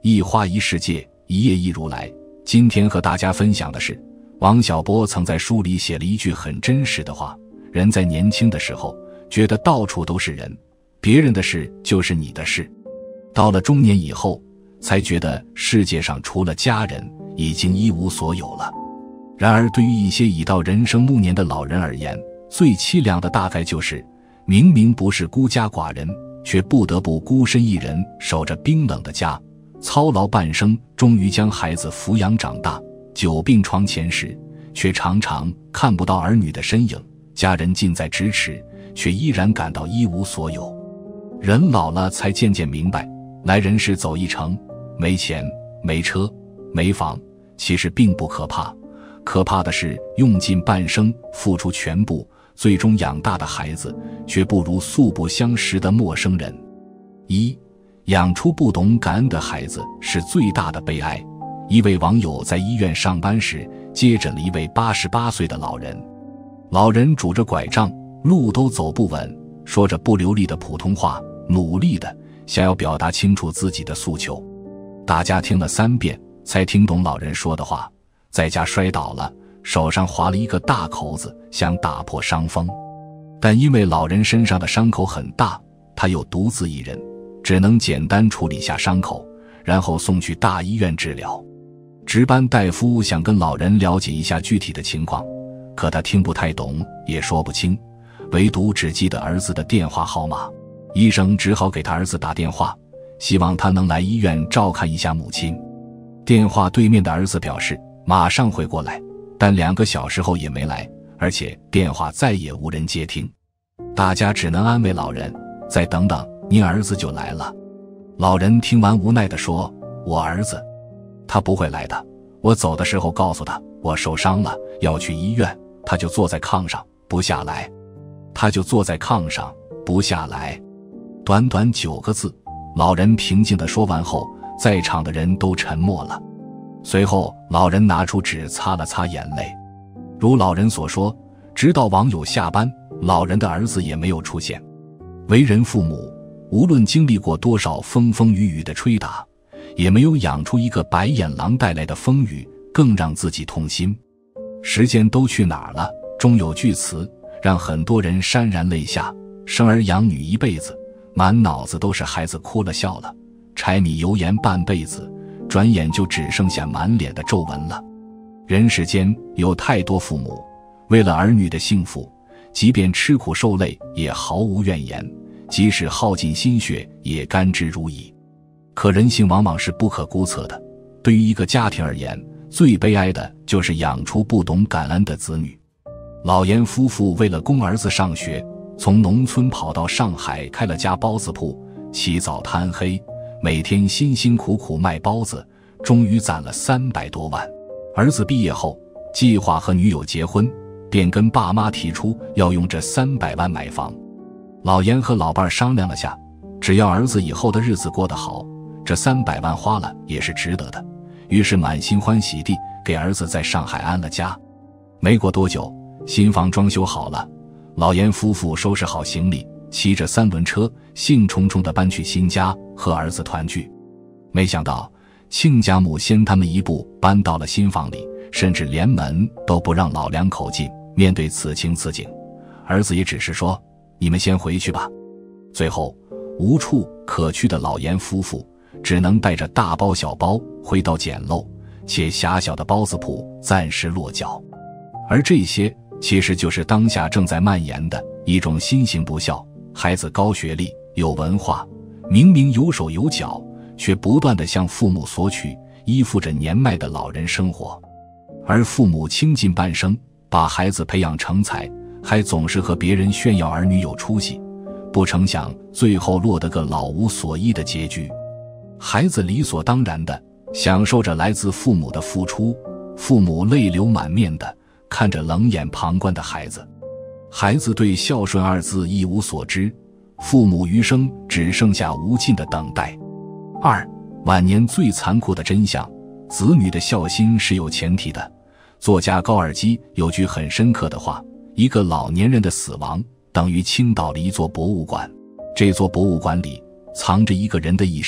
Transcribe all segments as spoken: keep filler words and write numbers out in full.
一花一世界，一叶一如来。今天和大家分享的是，王小波曾在书里写了一句很真实的话：人在年轻的时候觉得到处都是人，别人的事就是你的事，到了中年以后才觉得世界上除了家人已经一无所有了。然而对于一些已到人生暮年的老人而言，最凄凉的大概就是明明不是孤家寡人，却不得不孤身一人守着冰冷的家，操劳半生，终于将孩子抚养长大，久病床前时却常常看不到儿女的身影，家人近在咫尺，却依然感到一无所有。人老了才渐渐明白，来人世走一程，没钱没车没房其实并不可怕，可怕的是用尽半生付出全部，最终养大的孩子却不如素不相识的陌生人。一，养出不懂感恩的孩子是最大的悲哀。一位网友在医院上班时接诊了一位八十八岁的老人，老人拄着拐杖，路都走不稳，说着不流利的普通话，努力的想要表达清楚自己的诉求。大家听了三遍才听懂老人说的话，在家摔倒了，手上划了一个大口子，想打破伤风，但因为老人身上的伤口很大，他又独自一人，只能简单处理下伤口，然后送去大医院治疗。值班大夫想跟老人了解一下具体的情况，可他听不太懂，也说不清，唯独只记得儿子的电话号码。医生只好给他儿子打电话，希望他能来医院照看一下母亲。电话对面的儿子表示马上会过来，但两个小时后也没来，而且电话再也无人接听。大家只能安慰老人，再等等，您儿子就来了。老人听完无奈地说，我儿子他不会来的，我走的时候告诉他我受伤了要去医院，他就坐在炕上不下来，他就坐在炕上不下来。短短九个字，老人平静地说完后，在场的人都沉默了。随后老人拿出纸擦了擦眼泪。如老人所说，直到网友下班，老人的儿子也没有出现。为人父母，无论经历过多少风风雨雨的吹打，也没有养出一个白眼狼带来的风雨更让自己痛心。时间都去哪儿了？终有句词让很多人潸然泪下，生儿养女一辈子，满脑子都是孩子哭了笑了，柴米油盐半辈子，转眼就只剩下满脸的皱纹了。人世间有太多父母，为了儿女的幸福，即便吃苦受累也毫无怨言，即使耗尽心血也甘之如饴。可人性往往是不可估测的，对于一个家庭而言，最悲哀的就是养出不懂感恩的子女。老严夫妇为了供儿子上学，从农村跑到上海开了家包子铺，起早贪黑，每天辛辛苦苦卖包子，终于攒了三百多万。儿子毕业后计划和女友结婚，便跟爸妈提出要用这三百万买房。老严和老伴商量了下，只要儿子以后的日子过得好，这三百万花了也是值得的。于是满心欢喜地给儿子在上海安了家。没过多久，新房装修好了，老严夫妇收拾好行李，骑着三轮车兴冲冲地搬去新家和儿子团聚。没想到亲家母先他们一步搬到了新房里，甚至连门都不让老两口进。面对此情此景，儿子也只是说，你们先回去吧。最后无处可去的老严夫妇只能带着大包小包回到简陋且狭小的包子铺暂时落脚。而这些其实就是当下正在蔓延的一种新型不孝。孩子高学历有文化，明明有手有脚，却不断地向父母索取，依附着年迈的老人生活。而父母倾尽半生把孩子培养成才，还总是和别人炫耀儿女有出息，不成想最后落得个老无所依的结局。孩子理所当然地享受着来自父母的付出，父母泪流满面地看着冷眼旁观的孩子。孩子对孝顺二字一无所知，父母余生只剩下无尽的等待。二，晚年最残酷的真相，子女的孝心是有前提的。作家高尔基有句很深刻的话，一个老年人的死亡等于倾倒了一座博物馆，这座博物馆里藏着一个人的一生，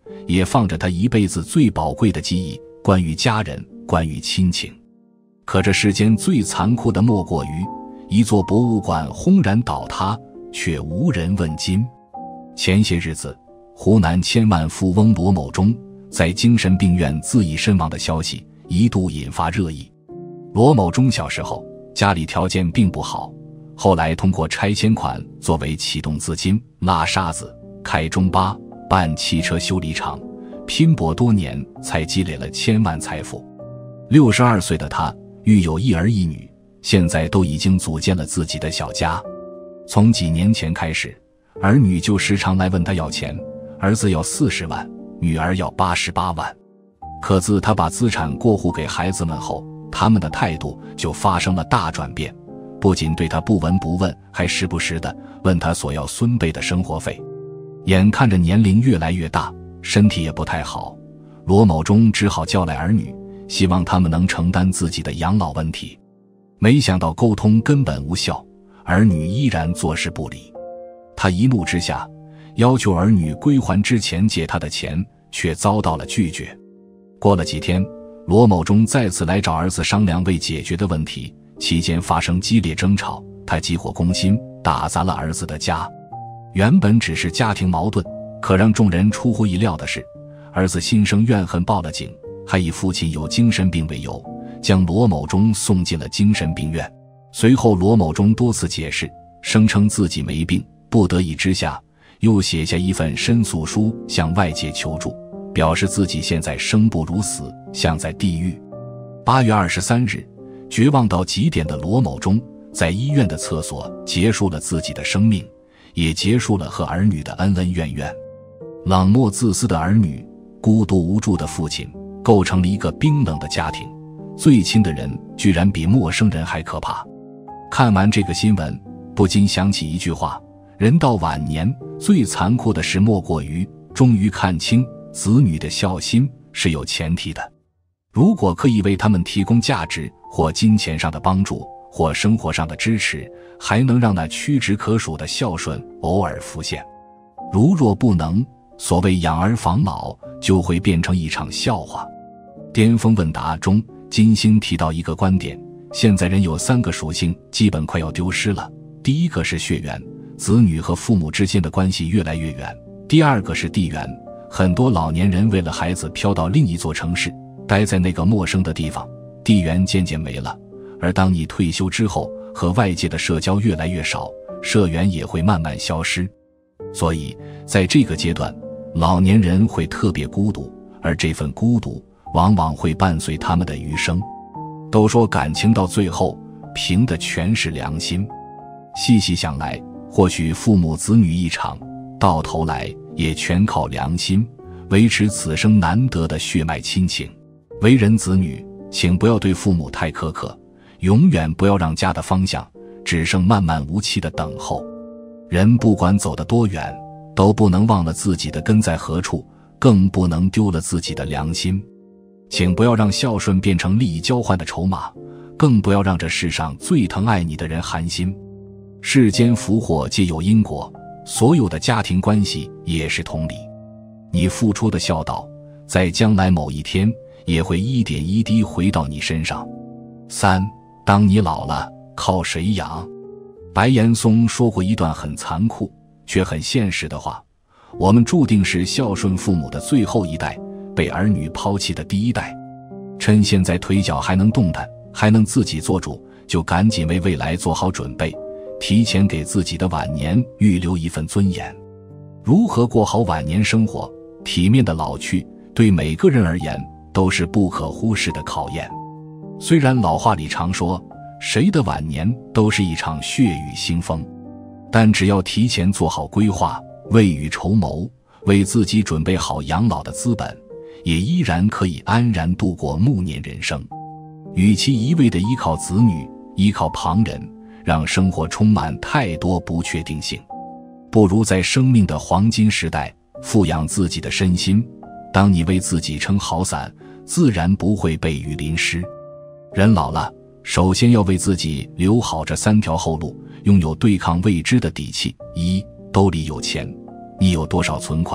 也放着他一辈子最宝贵的记忆，关于家人，关于亲情。可这世间最残酷的莫过于一座博物馆轰然倒塌，却无人问津。前些日子，湖南千万富翁罗某忠在精神病院自缢身亡的消息一度引发热议。罗某忠小时候家里条件并不好，后来通过拆迁款作为启动资金，拉沙子、开中巴、办汽车修理厂，拼搏多年才积累了千万财富。六十二岁的他育有一儿一女，现在都已经组建了自己的小家。从几年前开始，儿女就时常来问他要钱，儿子要四十万，女儿要八十八万。可自他把资产过户给孩子们后，他们的态度就发生了大转变，不仅对他不闻不问，还时不时地问他索要孙辈的生活费。眼看着年龄越来越大，身体也不太好，罗某忠只好叫来儿女，希望他们能承担自己的养老问题。没想到沟通根本无效，儿女依然坐视不理。他一怒之下，要求儿女归还之前借他的钱，却遭到了拒绝。过了几天，罗某忠再次来找儿子商量未解决的问题，期间发生激烈争吵，他急火攻心，打砸了儿子的家。原本只是家庭矛盾，可让众人出乎意料的是，儿子心生怨恨报了警，还以父亲有精神病为由，将罗某忠送进了精神病院。随后罗某忠多次解释，声称自己没病，不得已之下又写下一份申诉书向外界求助，表示自己现在生不如死，像在地狱。八月二十三日，绝望到极点的罗某忠在医院的厕所结束了自己的生命，也结束了和儿女的恩恩怨怨。冷漠自私的儿女，孤独无助的父亲，构成了一个冰冷的家庭，最亲的人居然比陌生人还可怕。看完这个新闻，不禁想起一句话，人到晚年最残酷的事莫过于终于看清子女的孝心是有前提的。如果可以为他们提供价值或金钱上的帮助，或生活上的支持，还能让那屈指可数的孝顺偶尔浮现。如若不能，所谓养儿防老就会变成一场笑话。巅峰问答中，金星提到一个观点，现在人有三个属性基本快要丢失了。第一个是血缘，子女和父母之间的关系越来越远。第二个是地缘，很多老年人为了孩子飘到另一座城市，待在那个陌生的地方，地缘渐渐没了。而当你退休之后，和外界的社交越来越少，社缘也会慢慢消失。所以在这个阶段，老年人会特别孤独，而这份孤独往往会伴随他们的余生。都说感情到最后凭的全是良心，细细想来，或许父母子女一场，到头来也全靠良心维持此生难得的血脉亲情。为人子女，请不要对父母太苛刻，永远不要让家的方向只剩漫漫无期的等候。人不管走得多远，都不能忘了自己的根在何处，更不能丢了自己的良心。请不要让孝顺变成利益交换的筹码，更不要让这世上最疼爱你的人寒心。世间福祸皆有因果，所有的家庭关系也是同理。你付出的孝道，在将来某一天也会一点一滴回到你身上。三，当你老了，靠谁养？白岩松说过一段很残酷却很现实的话，我们注定是孝顺父母的最后一代，被儿女抛弃的第一代。趁现在腿脚还能动弹，还能自己做主，就赶紧为未来做好准备，提前给自己的晚年预留一份尊严。如何过好晚年生活，体面的老去，对每个人而言都是不可忽视的考验。虽然老话里常说谁的晚年都是一场血雨腥风，但只要提前做好规划，未雨绸缪，为自己准备好养老的资本，也依然可以安然度过暮年人生。与其一味地依靠子女，依靠旁人，让生活充满太多不确定性，不如在生命的黄金时代富养自己的身心。当你为自己撑好伞，自然不会被雨淋湿。人老了，首先要为自己留好这三条后路，拥有对抗未知的底气。一，兜里有钱，你有多少存款，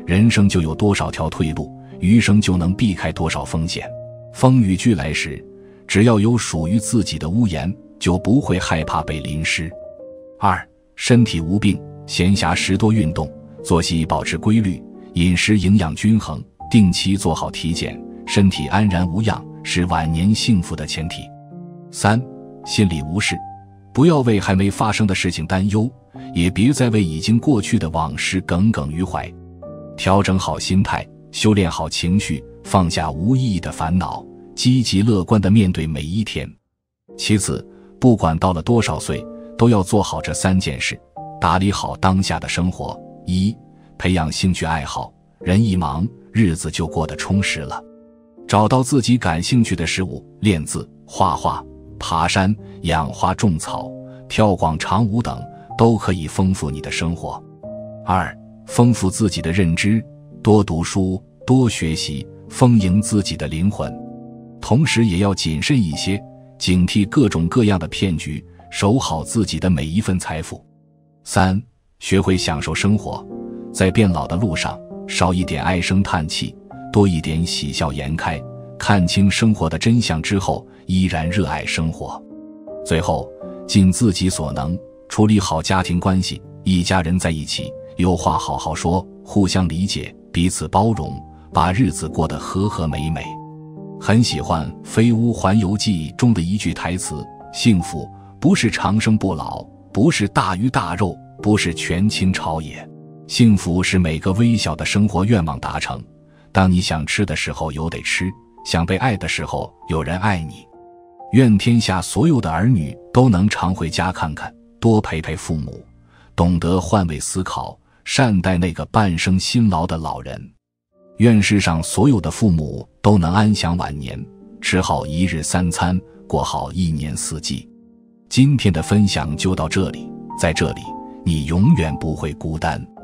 人生就有多少条退路，余生就能避开多少风险。风雨俱来时，只要有属于自己的屋檐，就不会害怕被淋湿。二、身体无病，闲暇时多运动，作息保持规律，饮食营养均衡，定期做好体检，身体安然无恙，是晚年幸福的前提。三、心里无事，不要为还没发生的事情担忧，也别再为已经过去的往事耿耿于怀。调整好心态，修炼好情绪，放下无意义的烦恼，积极乐观地面对每一天。其次，不管到了多少岁，都要做好这三件事，打理好当下的生活。一、培养兴趣爱好，人一忙，日子就过得充实了。找到自己感兴趣的事物，练字、画画、爬山、养花种草、跳广场舞等，都可以丰富你的生活。二、丰富自己的认知，多读书，多学习，丰盈自己的灵魂。同时也要谨慎一些，警惕各种各样的骗局，守好自己的每一份财富。三、学会享受生活，在变老的路上，少一点唉声叹气，多一点喜笑颜开，看清生活的真相之后，依然热爱生活。最后，尽自己所能，处理好家庭关系，一家人在一起，有话好好说，互相理解，彼此包容，把日子过得和和美美。很喜欢《飞屋环游记》中的一句台词，幸福不是长生不老，不是大鱼大肉，不是权倾朝野，幸福是每个微小的生活愿望达成。当你想吃的时候有得吃，想被爱的时候有人爱你。愿天下所有的儿女都能常回家看看，多陪陪父母，懂得换位思考，善待那个半生辛劳的老人。愿世上所有的父母都能安享晚年，吃好一日三餐，过好一年四季。今天的分享就到这里，在这里，你永远不会孤单。